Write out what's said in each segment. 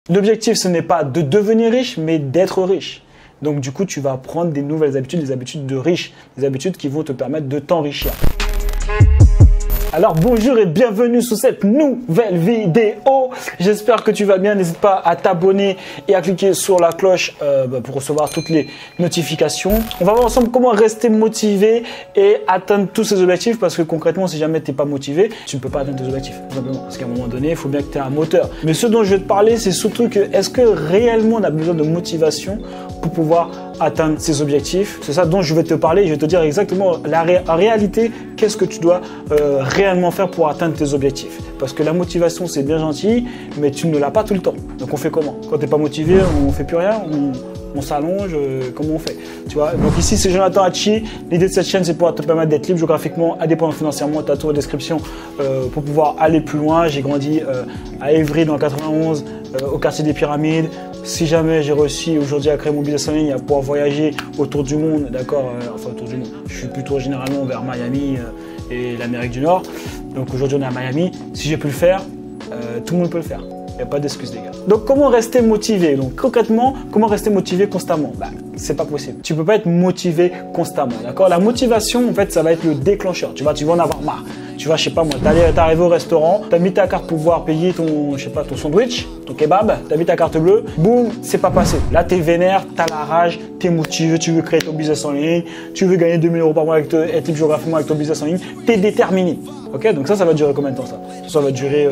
L'objectif, ce n'est pas de devenir riche, mais d'être riche. Donc du coup, tu vas prendre des nouvelles habitudes, des habitudes de riches, des habitudes qui vont te permettre de t'enrichir. Alors bonjour et bienvenue sur cette nouvelle vidéo. J'espère que tu vas bien. N'hésite pas à t'abonner et à cliquer sur la cloche pour recevoir toutes les notifications. On va voir ensemble comment rester motivé et atteindre tous ces objectifs, parce que concrètement, si jamais tu n'es pas motivé, tu ne peux pas atteindre tes objectifs. Tout simplement. Parce qu'à un moment donné, il faut bien que tu aies un moteur. Mais ce dont je vais te parler, c'est surtout que est-ce que réellement on a besoin de motivation pour pouvoir atteindre ses objectifs? C'est ça dont je vais te parler. Je vais te dire exactement en réalité qu'est-ce que tu dois réellement faire pour atteindre tes objectifs. Parce que la motivation, c'est bien gentil, mais tu ne l'as pas tout le temps. Donc on fait comment? Quand tu n'es pas motivé, on ne fait plus rien, on s'allonge, comment on fait? Tu vois? Donc ici, c'est Jonathan Hachi. L'idée de cette chaîne, c'est pour te permettre d'être libre géographiquement, indépendant financièrement. Tu as tout en description pour pouvoir aller plus loin. J'ai grandi à Évry dans le 91, au quartier des Pyramides. Si jamais j'ai réussi aujourd'hui à créer mon business en ligne, à pouvoir voyager autour du monde, d'accord, enfin autour du monde, je suis plutôt généralement vers Miami et l'Amérique du Nord. Donc aujourd'hui on est à Miami. Si j'ai pu le faire, tout le monde peut le faire. Il n'y a pas d'excuse les gars. Donc comment rester motivé? Donc concrètement, comment rester motivé constamment? C'est pas possible. Tu peux pas être motivé constamment, d'accord? La motivation, en fait, ça va être le déclencheur. Tu vas en avoir marre. Tu vas, je sais pas moi, t'es arrivé au restaurant, t'as mis ta carte pour pouvoir payer ton, je sais pas, ton sandwich, ton kebab, t'as mis ta carte bleue, boum, c'est pas passé. Là, t'es vénère, t'as la rage, t'es motivé, tu veux créer ton business en ligne, tu veux gagner 2000 € par mois avec être libre géographiquement avec ton business en ligne, t'es déterminé. Ok? Donc ça va durer combien de temps ça? Ça va durer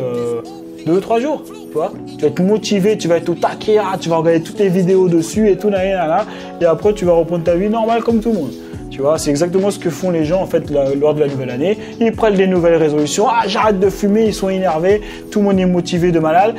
2-3 jours. Tu vas être motivé, tu vas être au taquet, tu vas regarder toutes les vidéos dessus et tout, et après tu vas reprendre ta vie normale comme tout le monde. Tu vois, c'est exactement ce que font les gens en fait lors de la nouvelle année. Ils prennent des nouvelles résolutions. Ah, j'arrête de fumer, ils sont énervés, tout le monde est motivé de malade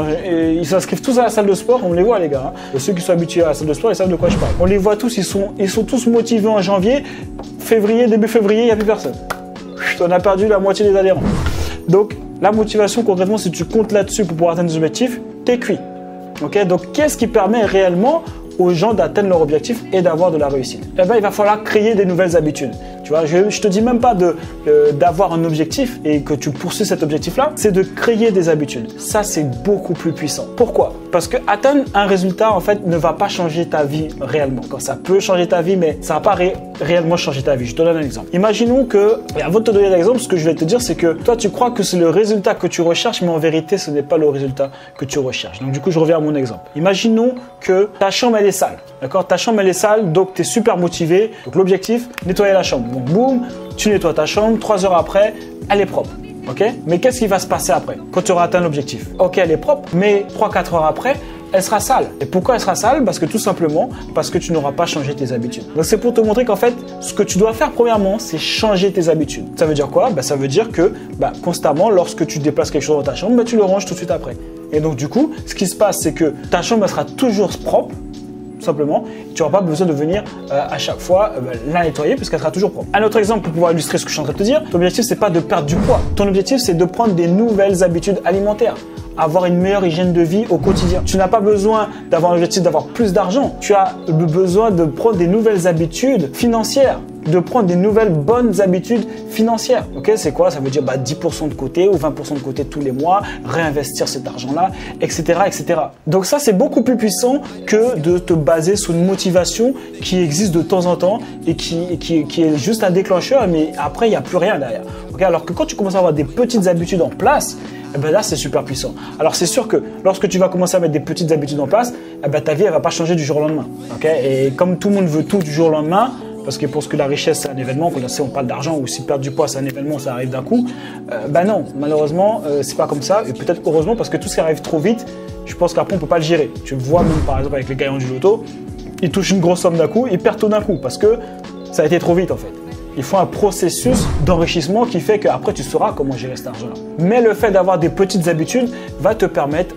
et ils s'inscrivent tous à la salle de sport. On les voit les gars. Ceux qui sont habitués à la salle de sport, ils savent de quoi je parle. On les voit tous, ils sont tous motivés en janvier, février, début février, il n'y a plus personne. On a perdu la moitié des adhérents. Donc la motivation, concrètement, si tu comptes là-dessus pour pouvoir atteindre des objectifs, t'es cuit. Okay? Donc, qu'est-ce qui permet réellement aux gens d'atteindre leur objectif et d'avoir de la réussite? Eh bien, il va falloir créer des nouvelles habitudes. Tu vois, je ne te dis même pas d'avoir un objectif et que tu poursuis cet objectif-là, c'est de créer des habitudes. Ça, c'est beaucoup plus puissant. Pourquoi? Parce que atteindre un résultat, en fait, ne va pas changer ta vie réellement. Quand ça peut changer ta vie, mais ça ne va pas réellement changer ta vie. Je te donne un exemple. Imaginons que, et avant de te donner l'exemple, ce que je vais te dire, c'est que toi, tu crois que c'est le résultat que tu recherches, mais en vérité, ce n'est pas le résultat que tu recherches. Donc, du coup, je reviens à mon exemple. Imaginons que ta chambre, elle est sale. D'accord? Ta chambre, elle est sale, donc tu es super motivé. Donc, l'objectif, nettoyer la chambre. Donc, boum, tu nettoies ta chambre, 3 heures après, elle est propre. Ok? Mais qu'est-ce qui va se passer après quand tu auras atteint l'objectif? Ok, elle est propre, mais 3-4 heures après, elle sera sale. Et pourquoi elle sera sale? Parce que tout simplement, parce que tu n'auras pas changé tes habitudes. Donc c'est pour te montrer qu'en fait, ce que tu dois faire premièrement, c'est changer tes habitudes. Ça veut dire quoi? Ça veut dire que constamment, lorsque tu déplaces quelque chose dans ta chambre, tu le ranges tout de suite après. Et donc du coup, ce qui se passe, c'est que ta chambre sera toujours propre. Simplement, tu n'auras pas besoin de venir à chaque fois la nettoyer puisqu'elle sera toujours propre. Un autre exemple pour pouvoir illustrer ce que je suis en train de te dire, ton objectif c'est pas de perdre du poids. Ton objectif c'est de prendre des nouvelles habitudes alimentaires, avoir une meilleure hygiène de vie au quotidien. Tu n'as pas besoin d'avoir un objectif d'avoir plus d'argent. Tu as besoin de prendre des nouvelles habitudes financières, de prendre des nouvelles bonnes habitudes financières. Ok, c'est quoi? Ça veut dire 10% de côté ou 20% de côté tous les mois, réinvestir cet argent-là, etc., etc. Donc ça, c'est beaucoup plus puissant que de te baser sur une motivation qui existe de temps en temps et qui est juste un déclencheur, mais après, il n'y a plus rien derrière. Okay, alors que quand tu commences à avoir des petites habitudes en place, là, c'est super puissant. Alors, c'est sûr que lorsque tu vas commencer à mettre des petites habitudes en place, ta vie, elle ne va pas changer du jour au lendemain. Okay, et comme tout le monde veut tout du jour au lendemain, parce que pour ce que la richesse, c'est un événement, quand on parle d'argent ou si perdre du poids, c'est un événement, ça arrive d'un coup. Non, malheureusement, c'est pas comme ça. Et peut-être heureusement, parce que tout ce qui arrive trop vite, je pense qu'après, on peut pas le gérer. Tu le vois même, par exemple, avec les gagnants du loto, ils touchent une grosse somme d'un coup, ils perdent tout d'un coup, parce que ça a été trop vite, en fait. Il faut un processus d'enrichissement qui fait qu'après, tu sauras comment gérer cet argent-là. Mais le fait d'avoir des petites habitudes va te permettre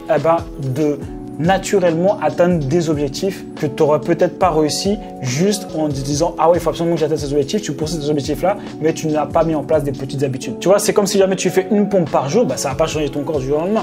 de naturellement atteindre des objectifs que tu n'aurais peut-être pas réussi juste en te disant « Ah ouais, il faut absolument que j'atteigne ces objectifs », tu poursuis ces objectifs-là, mais tu n'as pas mis en place des petites habitudes. Tu vois, c'est comme si jamais tu fais une pompe par jour, ça ne va pas changer ton corps du jour au lendemain.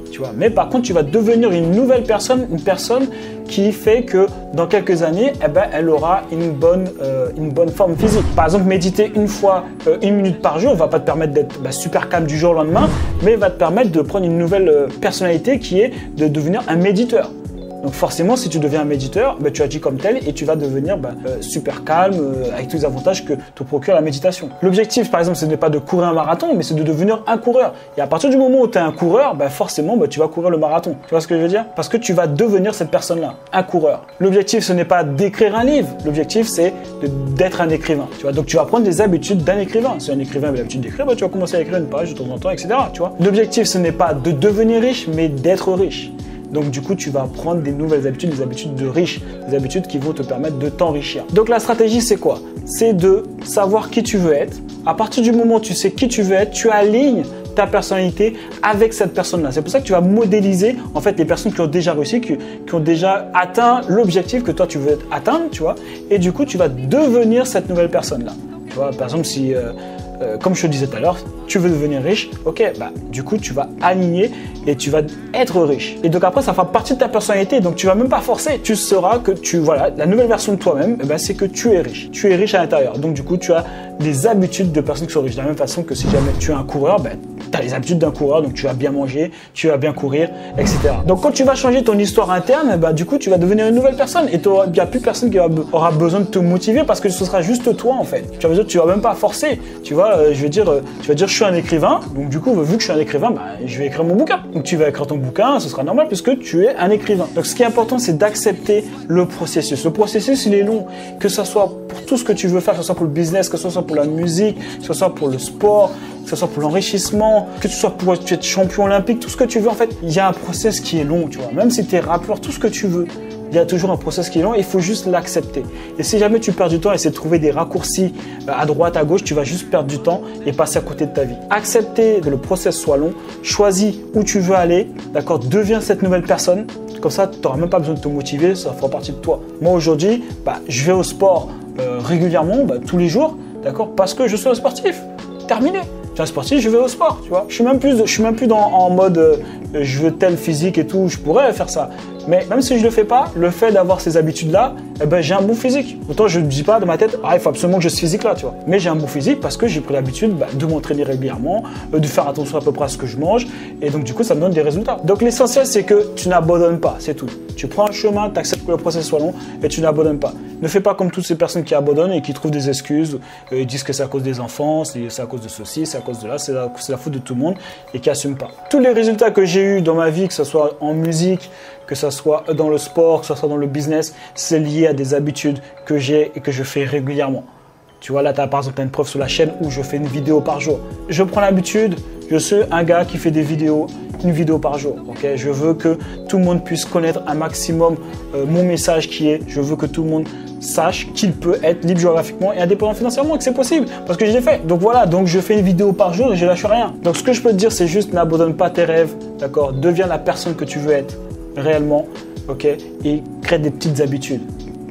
Tu vois. Mais par contre, tu vas devenir une nouvelle personne, une personne qui fait que dans quelques années, eh ben, elle aura une bonne forme physique. Par exemple, méditer une fois, 1 minute par jour, ne va pas te permettre d'être super calme du jour au lendemain, mais va te permettre de prendre une nouvelle personnalité qui est de devenir un méditeur. Donc forcément, si tu deviens un méditeur, ben, tu agis comme tel et tu vas devenir super calme avec tous les avantages que te procure la méditation. L'objectif, par exemple, ce n'est pas de courir un marathon, mais c'est de devenir un coureur. Et à partir du moment où tu es un coureur, ben, forcément, tu vas courir le marathon. Tu vois ce que je veux dire? Parce que tu vas devenir cette personne-là, un coureur. L'objectif, ce n'est pas d'écrire un livre. L'objectif, c'est d'être un écrivain. Tu vois? Donc tu vas prendre des habitudes d'un écrivain. Si un écrivain a l'habitude d'écrire, ben, tu vas commencer à écrire une page de temps en temps, etc. Tu vois? L'objectif, ce n'est pas de devenir riche, mais d'être riche. Donc du coup, tu vas prendre des nouvelles habitudes, des habitudes de riches, des habitudes qui vont te permettre de t'enrichir. Donc la stratégie, c'est quoi? C'est de savoir qui tu veux être. À partir du moment où tu sais qui tu veux être, tu alignes ta personnalité avec cette personne-là. C'est pour ça que tu vas modéliser en fait les personnes qui ont déjà réussi, qui ont déjà atteint l'objectif que toi tu veux atteindre, tu vois. Et du coup, tu vas devenir cette nouvelle personne-là. Tu vois, par exemple, si comme je te disais tout à l'heure, tu veux devenir riche, ok, du coup, tu vas aligner et tu vas être riche. Et donc après, ça fera partie de ta personnalité, donc tu vas même pas forcer. Tu sauras que la nouvelle version de toi-même, c'est que tu es riche. Tu es riche à l'intérieur. Donc du coup, tu as des habitudes de personnes qui sont riches. De la même façon que si jamais tu es un coureur, tu as les habitudes d'un coureur, donc tu vas bien manger, tu vas bien courir, etc. Donc quand tu vas changer ton histoire interne, du coup, tu vas devenir une nouvelle personne et il n'y a plus personne qui aura besoin de te motiver parce que ce sera juste toi en fait. Tu vas même pas forcer, tu vois. Tu vas dire je suis un écrivain, donc du coup vu que je suis un écrivain, je vais écrire mon bouquin. Donc tu vas écrire ton bouquin, ce sera normal puisque tu es un écrivain. Donc ce qui est important, c'est d'accepter le processus. Le processus, il est long, que ce soit pour tout ce que tu veux faire, que ce soit pour le business, que ce soit pour la musique, que ce soit pour le sport, que ce soit pour l'enrichissement, que ce soit pour être champion olympique, tout ce que tu veux en fait, il y a un process qui est long, tu vois. Même si tu es rappeur, tout ce que tu veux, il y a toujours un process qui est long et il faut juste l'accepter. Et si jamais tu perds du temps et essayer de trouver des raccourcis à droite, à gauche, tu vas juste perdre du temps et passer à côté de ta vie. Accepter que le process soit long, choisis où tu veux aller, d'accord, deviens cette nouvelle personne. Comme ça, tu n'auras même pas besoin de te motiver, ça fera partie de toi. Moi aujourd'hui, je vais au sport régulièrement, tous les jours, d'accord, parce que je suis un sportif. Terminé. Je suis un sportif, je vais au sport, tu vois. Je suis même plus en mode je veux tel physique et tout, je pourrais faire ça. Mais même si je ne le fais pas, le fait d'avoir ces habitudes-là, j'ai un bon physique. Autant je ne dis pas dans ma tête, il faut absolument que j'ai ce physique-là, tu vois. Mais j'ai un bon physique parce que j'ai pris l'habitude de m'entraîner régulièrement, de faire attention à peu près à ce que je mange. Et donc, du coup, ça me donne des résultats. Donc, l'essentiel, c'est que tu n'abandonnes pas, c'est tout. Tu prends un chemin, tu acceptes que le processus soit long et tu n'abandonnes pas. Ne fais pas comme toutes ces personnes qui abandonnent et qui trouvent des excuses, ils disent que c'est à cause des enfants, c'est à cause de ceci, c'est à cause de là, c'est la faute de tout le monde et qui n'assument pas. Tous les résultats que j'ai eus dans ma vie, que ce soit en musique, que ce soit dans le sport, que ce soit dans le business, c'est lié à des habitudes que j'ai et que je fais régulièrement. Tu vois, là, par exemple, tu as une preuve sur la chaîne où je fais une vidéo par jour. Je prends l'habitude, je suis un gars qui fait une vidéo par jour. Okay, je veux que tout le monde puisse connaître un maximum mon message qui est, je veux que tout le monde sache qu'il peut être libre géographiquement et indépendant financièrement et que c'est possible parce que je l'ai fait. Donc voilà, donc je fais une vidéo par jour et je lâche rien. Donc ce que je peux te dire, c'est juste n'abandonne pas tes rêves, d'accord? Deviens la personne que tu veux être réellement, ok? Et crée des petites habitudes.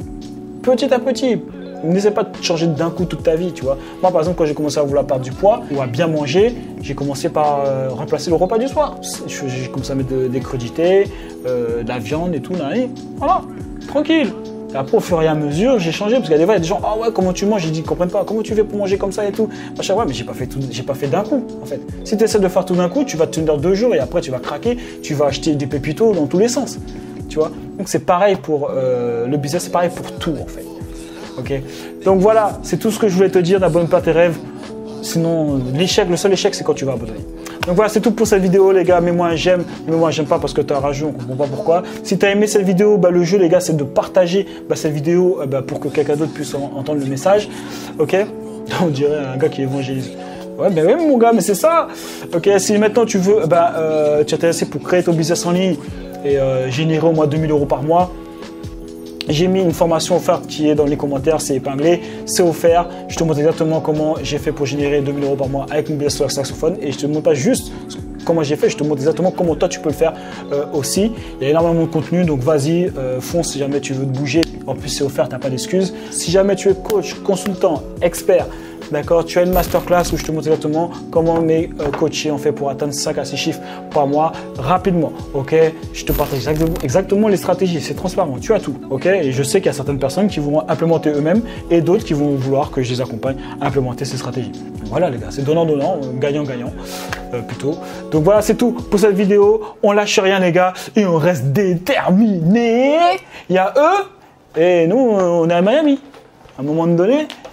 Petit à petit. N'essaie pas de changer d'un coup toute ta vie, tu vois. Moi, par exemple, quand j'ai commencé à vouloir perdre du poids ou à bien manger, j'ai commencé par remplacer le repas du soir. J'ai commencé à mettre des crudités, de la viande et tout. Voilà, tranquille. Et après, au fur et à mesure, j'ai changé parce qu'il y a des gens, ah ouais, comment tu manges? J'ai dit, ils comprennent pas. Comment tu fais pour manger comme ça et tout? Ouais, mais j'ai pas fait d'un coup, en fait. Si tu essaies de faire tout d'un coup, tu vas te tenir 2 jours et après, tu vas craquer. Tu vas acheter des pépitos dans tous les sens, tu vois. Donc, c'est pareil pour le business, c'est pareil pour tout, en fait. Okay. Donc voilà, c'est tout ce que je voulais te dire. N'abandonne pas tes rêves. Sinon, le seul échec, c'est quand tu vas abandonner. Donc voilà, c'est tout pour cette vidéo, les gars. Mets-moi un j'aime. Mets-moi un j'aime pas parce que tu as rageux, on comprend pas pourquoi. Si tu as aimé cette vidéo, le jeu, les gars, c'est de partager cette vidéo pour que quelqu'un d'autre puisse entendre le message. Ok? On dirait un gars qui évangélise. Ouais, ben oui, mon gars, mais c'est ça. Ok, si maintenant tu veux, tu es intéressé pour créer ton business en ligne et générer au moins 2000 € par mois. J'ai mis une formation offerte qui est dans les commentaires, c'est épinglé, c'est offert. Je te montre exactement comment j'ai fait pour générer 2000 € par mois avec mon business sur le saxophone. Et je te montre pas juste comment j'ai fait, je te montre exactement comment toi tu peux le faire aussi. Il y a énormément de contenu, donc vas-y, fonce si jamais tu veux te bouger. En plus, c'est offert, tu n'as pas d'excuses. Si jamais tu es coach, consultant, expert, d'accord? Tu as une masterclass où je te montre exactement comment mes coachés ont fait pour atteindre 5 à 6 chiffres par mois rapidement, ok? Je te partage exactement les stratégies, c'est transparent, tu as tout, ok? Et je sais qu'il y a certaines personnes qui vont implémenter eux-mêmes et d'autres qui vont vouloir que je les accompagne à implémenter ces stratégies. Voilà les gars, c'est donnant-donnant, gagnant-gagnant plutôt. Donc voilà, c'est tout pour cette vidéo. On lâche rien les gars et on reste déterminés. Il y a eux et nous, on est à Miami. À un moment donné,